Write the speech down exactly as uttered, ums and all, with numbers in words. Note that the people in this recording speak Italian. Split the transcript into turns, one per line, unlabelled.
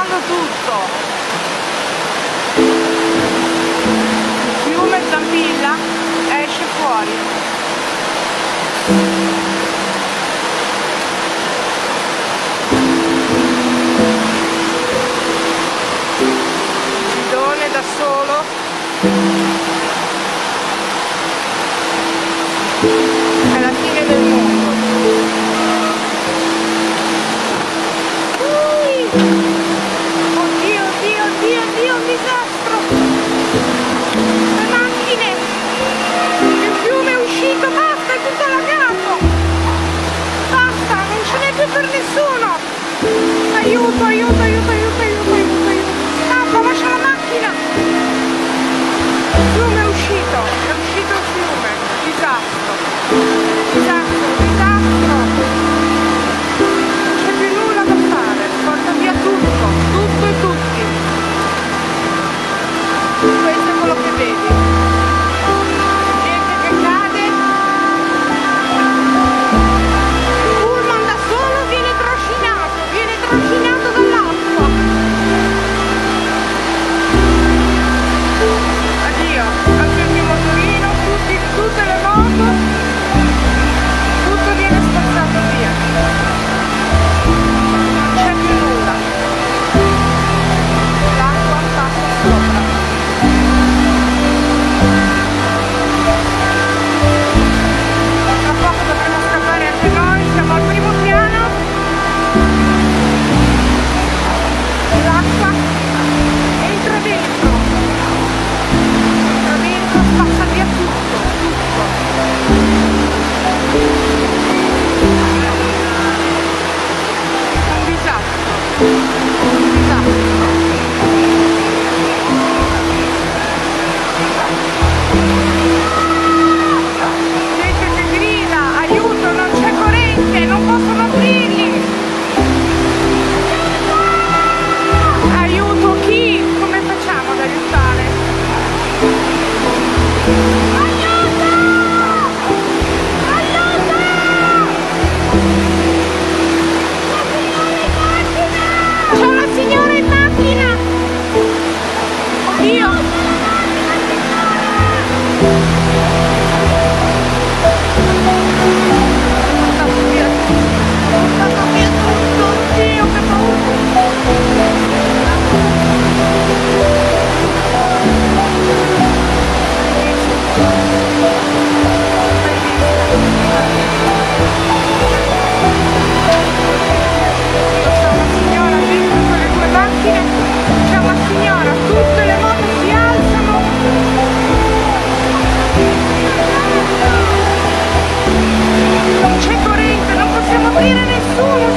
crollando tutto. Il fiume zampilla, esce fuori. Gidone da solo. È la fine del mondo. Ui. Oddio, oddio, oddio, oddio, un disastro. Le macchine. Il fiume è uscito, basta, è tutto allagato. Basta, non ce n'è più per nessuno. Aiuto, aiuto, aiuto, aiuto, aiuto, aiuto, aiuto. Scappa, lascia la macchina. Il fiume è uscito, è uscito il fiume. Disastro. Disastro, disastro. Non c'è più nulla da fare. Porta via tutto, tutto e tutti. Questo è quello che vedi. Gente che cade. Il pullman da solo viene trascinato, viene trascinato dall'acqua. Addio, anche il mio motorino, tutti, tutte le moto, tutto viene spazzato via. Non c'è più nulla. L'acqua passa sopra. Tra poco dovremo scappare anche noi, siamo al primo piano. L'acqua entra dentro. Entra dentro, spazza via tutto, tutto. Un disastro. Un disastro. Gente che grida, aiuto, non c'è corrente, non possono aprirli. Aiuto chi? Come facciamo ad aiutare? Aiuto! Aiuto! C'è una signora in macchina! Oddio! Portato via tutto! Portato via tutto! Oddio, che paura! C'è una signora dentro quelle due macchine, c'è una signora, tutte le moto si alzano. Non c'è corrente, non possiamo aprire nessuno,